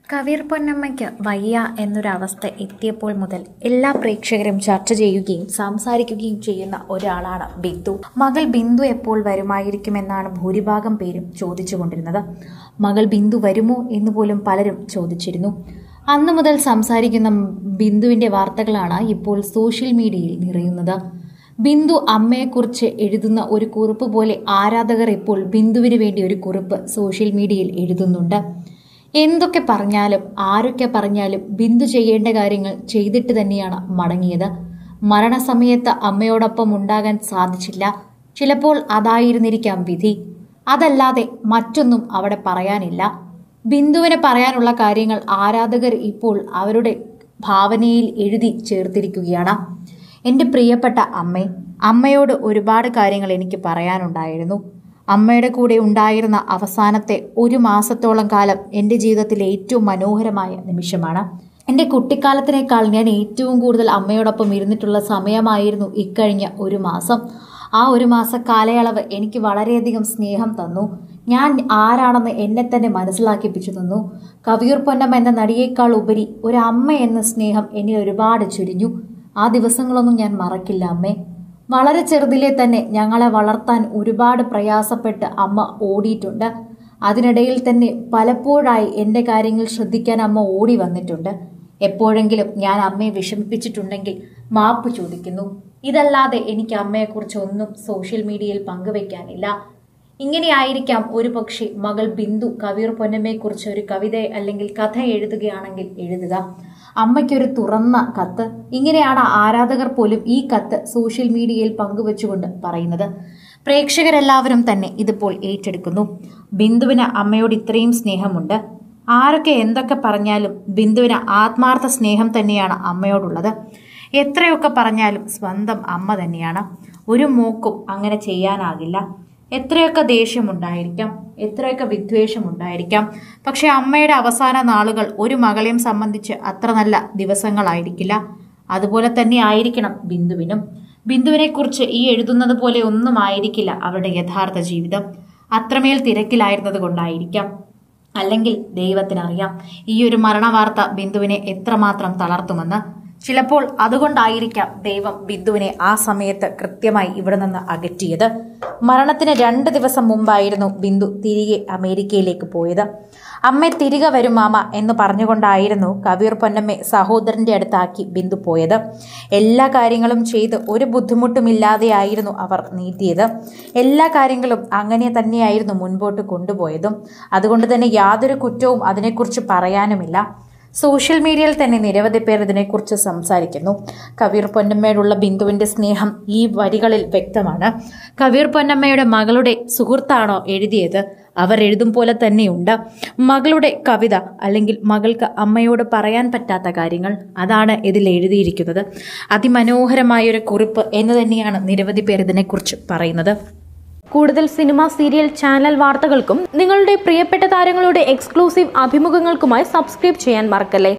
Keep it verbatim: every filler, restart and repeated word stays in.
കവിയൂർ പൊന്നമ്മയ്ക്ക് വയ്യ എന്നൊരവസ്ഥ എത്തിയപ്പോൾ മുതൽ എല്ലാ പ്രേക്ഷകരും ചർച്ച ചെയ്യുകയും സംസാരിക്കുകയും ചെയ്യുന്ന ഒരാളാണ് ബിന്ദു. മകൾ ബിന്ദു എപ്പോൾ വരുമായിരിക്കുമെന്നാണ് ഭൂരിഭാഗം പേരും ചോദിച്ചുകൊണ്ടിരുന്നത്. മകൾ ബിന്ദു വരുമോ എന്ന് പോലും പലരും ചോദിച്ചിരുന്നു. അന്നു മുതൽ സംസാരിക്കുന്ന ബിന്ദുവിന്റെ വാർത്തകളാണ് ഇപ്പോൾ സോഷ്യൽ മീഡിയയിൽ നിറയുന്നത്. ബിന്ദു അമ്മയെക്കുറിച്ച് എഴുതുന്ന ഒരു കുറിപ്പ് പോലെ ആരാധകർ ഇപ്പോൾ ബിന്ദുവിന് വേണ്ടി ഒരു കുറിപ്പ് സോഷ്യൽ മീഡിയയിൽ എഴുതുന്നുണ്ട്. എന്തൊക്കെ പറഞ്ഞാലും ആരൊക്കെ പറഞ്ഞാലും ബിന്ദു ചെയ്യേണ്ട കാര്യങ്ങൾ ചെയ്തിട്ട് തന്നെയാണ് മടങ്ങിയത്. മരണസമയത്ത് അമ്മയോടൊപ്പം ഉണ്ടാകാൻ സാധിച്ചില്ല. ചിലപ്പോൾ അതായിരുന്നിരിക്കാം വിധി. അതല്ലാതെ മറ്റൊന്നും അവിടെ പറയാനില്ല. ബിന്ദുവിന് പറയാനുള്ള കാര്യങ്ങൾ ആരാധകർ ഇപ്പോൾ അവരുടെ ഭാവനയിൽ എഴുതി ചേർത്തിരിക്കുകയാണ്. എൻ്റെ പ്രിയപ്പെട്ട അമ്മേ, അമ്മയോട് ഒരുപാട് കാര്യങ്ങൾ എനിക്ക് പറയാനുണ്ടായിരുന്നു. അമ്മയുടെ കൂടെ ഉണ്ടായിരുന്ന അവസാനത്തെ ഒരു മാസത്തോളം കാലം എൻ്റെ ജീവിതത്തിലെ ഏറ്റവും മനോഹരമായ നിമിഷമാണ്. എൻ്റെ കുട്ടിക്കാലത്തിനേക്കാൾ ഞാൻ ഏറ്റവും കൂടുതൽ അമ്മയോടൊപ്പം ഇരുന്നിട്ടുള്ള സമയമായിരുന്നു ഇക്കഴിഞ്ഞ ഒരു മാസം. ആ ഒരു മാസ കാലയളവ് എനിക്ക് വളരെയധികം സ്നേഹം തന്നു. ഞാൻ ആരാണെന്ന് എന്നെ തന്നെ മനസ്സിലാക്കിപ്പിച്ചു തന്നു. കവിയൂർ പൊന്നമ്മ എന്ന നടിയേക്കാൾ ഉപരി ഒരു അമ്മ എന്ന സ്നേഹം എന്നിൽ ഒരുപാട് ചുരിഞ്ഞു. ആ ദിവസങ്ങളൊന്നും ഞാൻ മറക്കില്ല അമ്മേ. വളരെ ചെറുതിലെ തന്നെ ഞങ്ങളെ വളർത്താൻ ഒരുപാട് പ്രയാസപ്പെട്ട് അമ്മ ഓടിയിട്ടുണ്ട്. അതിനിടയിൽ തന്നെ പലപ്പോഴായി എൻ്റെ കാര്യങ്ങൾ ശ്രദ്ധിക്കാൻ അമ്മ ഓടി വന്നിട്ടുണ്ട്. എപ്പോഴെങ്കിലും ഞാൻ അമ്മയെ വിഷമിപ്പിച്ചിട്ടുണ്ടെങ്കിൽ മാപ്പ് ചോദിക്കുന്നു. ഇതല്ലാതെ എനിക്ക് അമ്മയെക്കുറിച്ച് ഒന്നും സോഷ്യൽ മീഡിയയിൽ പങ്കുവെക്കാനില്ല. ഇങ്ങനെയായിരിക്കാം ഒരു പക്ഷേ മകൾ ബിന്ദു കവിയൂർ പൊന്നമ്മയെക്കുറിച്ച് ഒരു കവിത അല്ലെങ്കിൽ കഥ എഴുതുകയാണെങ്കിൽ എഴുതുക. അമ്മയ്ക്കൊരു തുറന്ന കത്ത്. ഇങ്ങനെയാണ് ആരാധകർ പോലും ഈ കത്ത് സോഷ്യൽ മീഡിയയിൽ പങ്കുവെച്ചുകൊണ്ട് പറയുന്നത്. പ്രേക്ഷകരെല്ലാവരും തന്നെ ഇതിപ്പോൾ ഏറ്റെടുക്കുന്നു. ബിന്ദുവിന് അമ്മയോട് ഇത്രയും സ്നേഹമുണ്ട്. ആരൊക്കെ എന്തൊക്കെ പറഞ്ഞാലും ബിന്ദുവിന് ആത്മാർത്ഥ സ്നേഹം തന്നെയാണ് അമ്മയോടുള്ളത്. എത്രയൊക്കെ പറഞ്ഞാലും സ്വന്തം അമ്മ തന്നെയാണ്. ഒരു മോക്കും അങ്ങനെ ചെയ്യാനാകില്ല. എത്രയൊക്കെ ദേഷ്യമുണ്ടായിരിക്കാം, എത്രയൊക്കെ വിദ്വേഷമുണ്ടായിരിക്കാം. പക്ഷെ അമ്മയുടെ അവസാന നാളുകൾ ഒരു മകളെയും സംബന്ധിച്ച് അത്ര നല്ല ദിവസങ്ങളായിരിക്കില്ല. അതുപോലെ തന്നെ ആയിരിക്കണം ബിന്ദുവിനും. ബിന്ദുവിനെ കുറിച്ച് ഈ എഴുതുന്നത് പോലെ ഒന്നും ആയിരിക്കില്ല അവരുടെ യഥാർത്ഥ ജീവിതം. അത്രമേൽ തിരക്കിലായിരുന്നത് കൊണ്ടായിരിക്കാം. അല്ലെങ്കിൽ ദൈവത്തിനറിയാം ഈ ഒരു മരണവാർത്ത ബിന്ദുവിനെ എത്രമാത്രം തളർത്തുമെന്ന്. ചിലപ്പോൾ അതുകൊണ്ടായിരിക്കാം ദൈവം ബിന്ദുവിനെ ആ സമയത്ത് കൃത്യമായി ഇവിടെ നിന്ന് അകറ്റിയത്. മരണത്തിന് രണ്ട് ദിവസം മുമ്പായിരുന്നു ബിന്ദു തിരികെ അമേരിക്കയിലേക്ക് പോയത്. അമ്മ തിരികെ വരും മാമ എന്ന് പറഞ്ഞുകൊണ്ടായിരുന്നു കവിയൂർ പൊന്നമ്മയെ സഹോദരന്റെ അടുത്താക്കി ബിന്ദു പോയത്. എല്ലാ കാര്യങ്ങളും ചെയ്ത് ഒരു ബുദ്ധിമുട്ടുമില്ലാതെയായിരുന്നു അവർ നീട്ടിയത്. എല്ലാ കാര്യങ്ങളും അങ്ങനെ തന്നെയായിരുന്നു മുൻപോട്ട് കൊണ്ടുപോയതും. അതുകൊണ്ട് തന്നെ യാതൊരു കുറ്റവും അതിനെക്കുറിച്ച് പറയാനുമില്ല. സോഷ്യൽ മീഡിയയിൽ തന്നെ നിരവധി പേർ ഇതിനെക്കുറിച്ച് സംസാരിക്കുന്നു. കവിയൂർ പൊന്നമ്മയോടുള്ള ബിന്ദുവിന്റെ സ്നേഹം ഈ വരികളിൽ വ്യക്തമാണ്. കവിയൂർ പൊന്നമ്മയുടെ മകളുടെ സുഹൃത്താണോ എഴുതിയത്? അവർ എഴുതും പോലെ തന്നെയുണ്ട്. മകളുടെ കവിത അല്ലെങ്കിൽ മകൾക്ക് അമ്മയോട് പറയാൻ പറ്റാത്ത കാര്യങ്ങൾ, അതാണ് ഇതിൽ എഴുതിയിരിക്കുന്നത്. അതിമനോഹരമായൊരു കുറിപ്പ് എന്ന് തന്നെയാണ് നിരവധി പേർ ഇതിനെക്കുറിച്ച് പറയുന്നത്. കൂടുതൽ സിനിമ, സീരിയൽ, ചാനൽ വാർത്തകൾക്കും നിങ്ങളുടെ പ്രിയപ്പെട്ട താരങ്ങളുടെ എക്സ്ക്ലൂസീവ് അഭിമുഖങ്ങൾക്കുമായി സബ്സ്ക്രൈബ് ചെയ്യാൻ മറക്കല്ലേ.